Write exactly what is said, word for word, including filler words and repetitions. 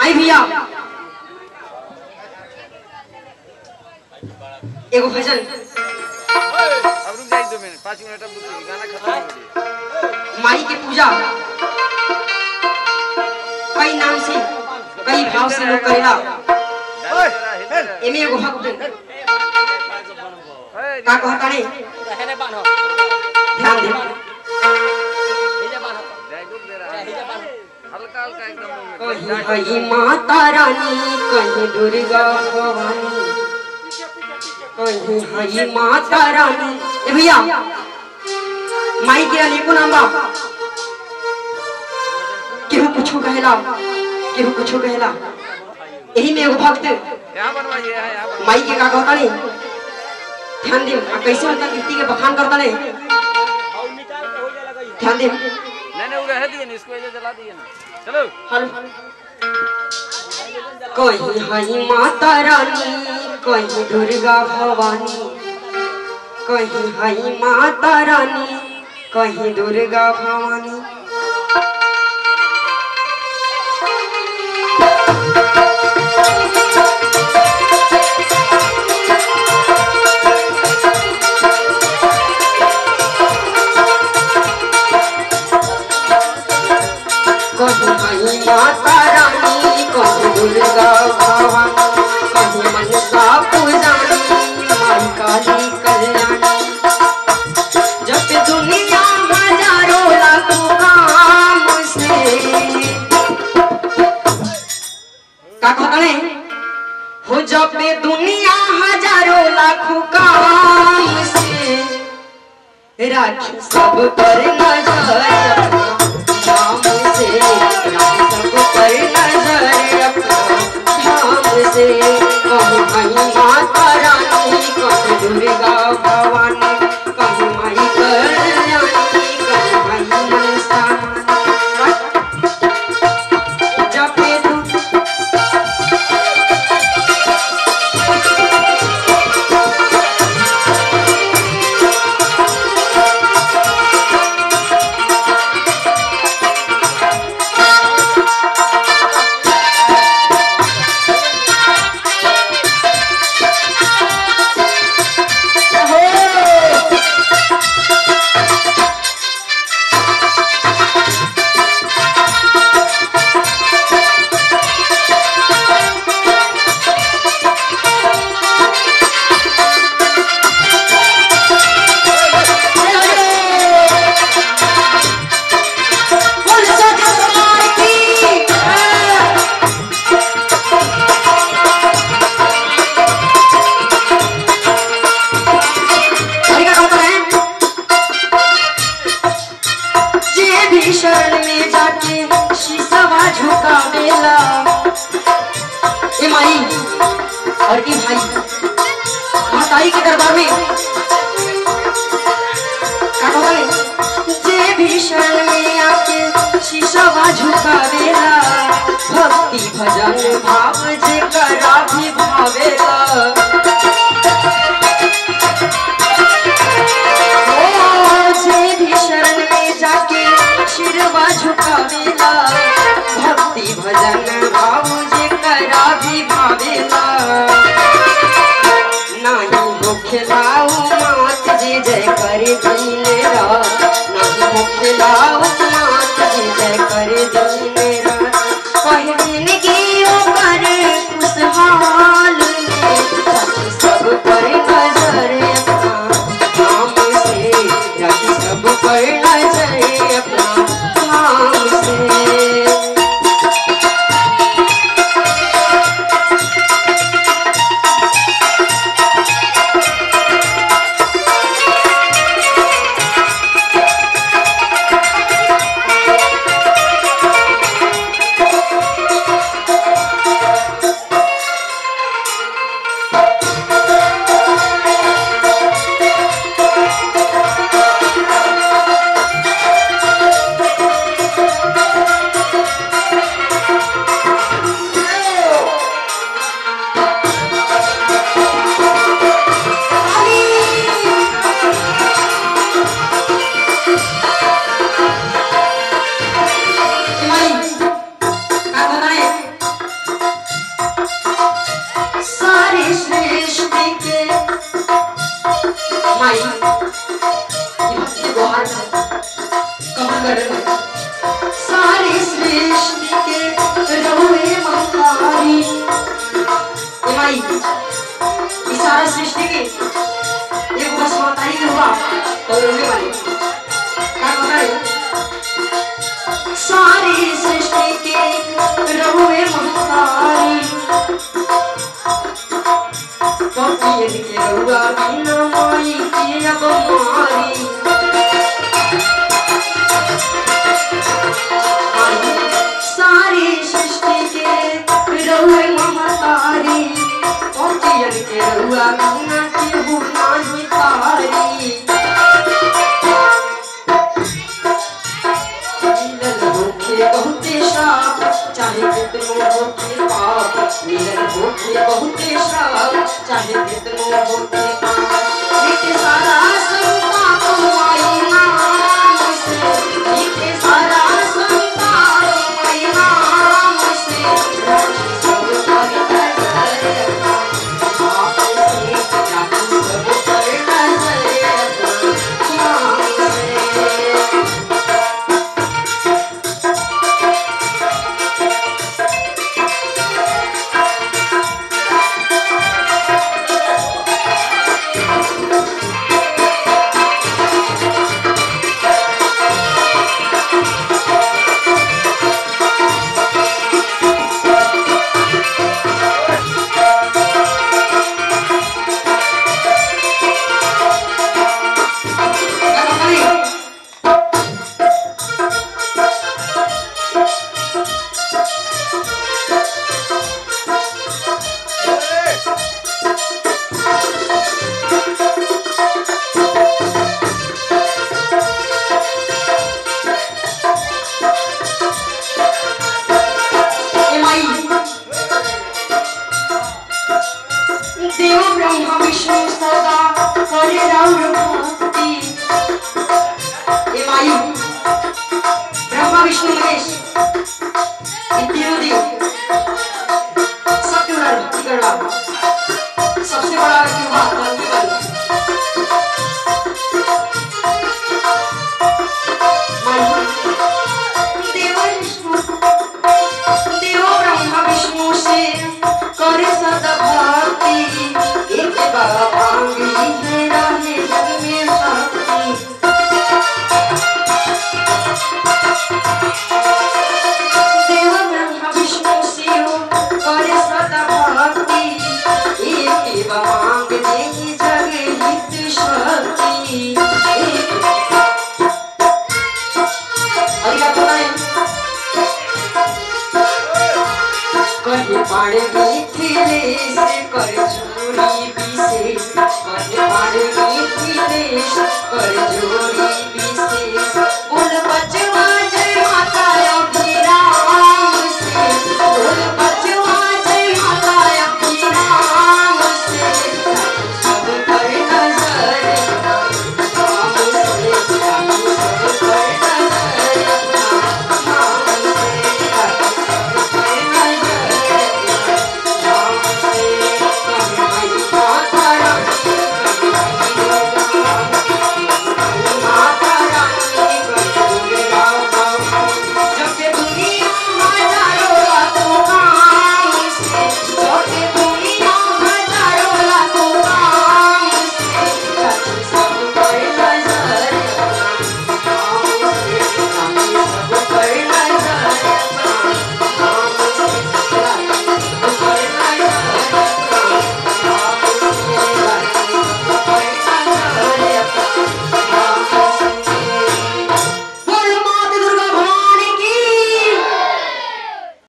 आई भैया एगो भजन अब रुक जाइए दो मिनट पाँच मिनट अब रुक गाना खत्म हो गया। माई की पूजा कई नाम से कई भाव से लोग करेला। एमे एगो भक्त का कहता ने ध्यान दे हल्का हल्का एकदम कहीं कहीं माता रानी कहीं दुर्गा भवानी कहीं कहीं माता रानी। ए भैया माई के अनेको नाम बा केहू कुछो कहेला केहू कुछो कहेला। यही में एगो भक्त यहाँ बनवाइए यहाँ बनवाइए। माई के का कहता ने ध्यान दे कैसे उनका कीर्ति के बखान करता ने ध्यान दे। नहीं नहीं वो रह दिए ना इसको जला दिए ना चलो हेलो कहीं हई माता रानी कहीं दुर्गा भवानी कहीं हई माता रानी कहीं दुर्गा भवानी। कहीं माता रानी कहीं दुर्गा भवानी कहीं मनसा पूजानी माई काली कल्याणी। जब दुनिया हजारों लाखों काम से का कहते हो जब दुनिया हजारों लाखों काम से राखी सब पर नजर धाम से सब पर नजर अपना धाम से। कहीं कहीं माता रानी कहीं दुर्गा भवानी कहीं माई कल्याणी कहीं माई मनसा जब शरण में जाके शीशवा झुका बेला। ए माई और ई भाई महतारी के दरबार में का कहले जे भी शरण में आके शीशवा झुका बेला भक्ति भजन भाव जे करा भी भावेला। जे भी शरण में जाके शिरवा झुकावेला भक्ति भजन भाव जे करा भी भावेला। नाही मुखलाऊ मात जे जय कर दीने रात नाही मुखलाऊ मात जे जय कर दीने रात। कहे जिंदगी ऊपर खुशहाल सब पर नजर अपना धाम से राखी सब पर नजर अपना धाम से। कर सारी सृष्टि के रहुए महतारी माई इस सारा सृष्टि के एक बस महतारी के हुआ तो रोने वाले क्या बताए सारी सृष्टि के रहुए महतारी पतियन के रहुआ बिना माई के अब मारी सारी सृष्टि के रहुए महतारी पतियन के रहुआ बिना केहू नाही तारी मिलन होके बहुते श्राप चाहे कितनो होके पाप मिलन होके बहुते श्राप चाहे कितनो होके पाप मिटे सारा संताप माई नाम से मिटे सारा संताप माई नाम से सब पर नजर आप से जाती सब पर नजर नाम से देव ब्रह्मा विष्णु सदा करे राउर भक्ति ए माई ब्रह्मा विष्णु महेश ये तीनों देव सबके बड़ा भक्ति करवा सबसे बड़ा व्यक्ति हुआ धरती पर देव विष्णु देव ब्रह्मा विष्णु से करे सदा भक्ति एक बाबा मांगी है राहे जग में शक्ति देव ब्रह्मा विष्णु शिव करे सदा भक्ति एक बाबा मांग दे जग हित शक्ति और क्या बताएं कहे पाड़े मिथिले से कर जोड़ी विशेष कहे पाड़े मिथिले से कर जोड़ी विशेष बोल बचवा जय माता अभिराम से बोल बचवा जय माता अभिराम से सब पर नजर नाम से सब पर नजर नाम से सब पर नजर Bye.